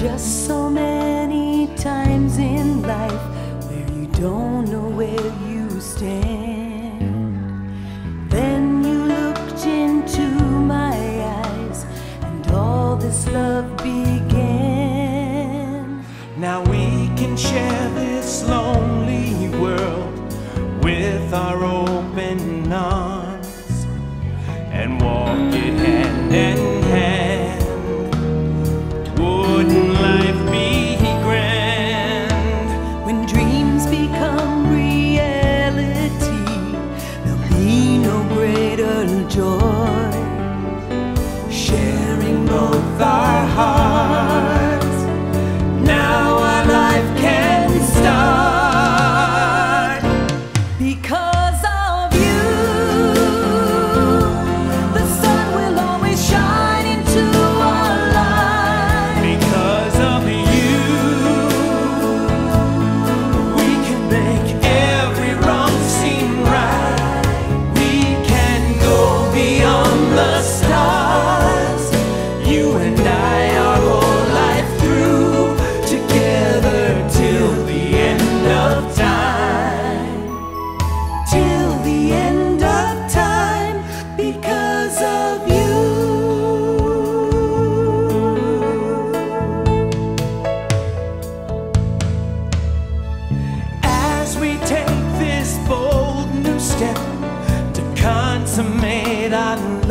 just so many times in life where you don't know where you stand. Then you looked into my eyes and all this love began. Now we can share this lonely world with our open arms and walk it hand in hand. Wouldn't life be grand? When dreams become reality, there'll be no greater joy. Sharing both our hearts, now our life can start. Because of you, the sun will always shine into our life. Because of you, we can make every wrong seem right. We can go beyond the stars. You and I, our whole life through, together till the end of time. Till the end of time, because of you. As we take this bold new step to consummate our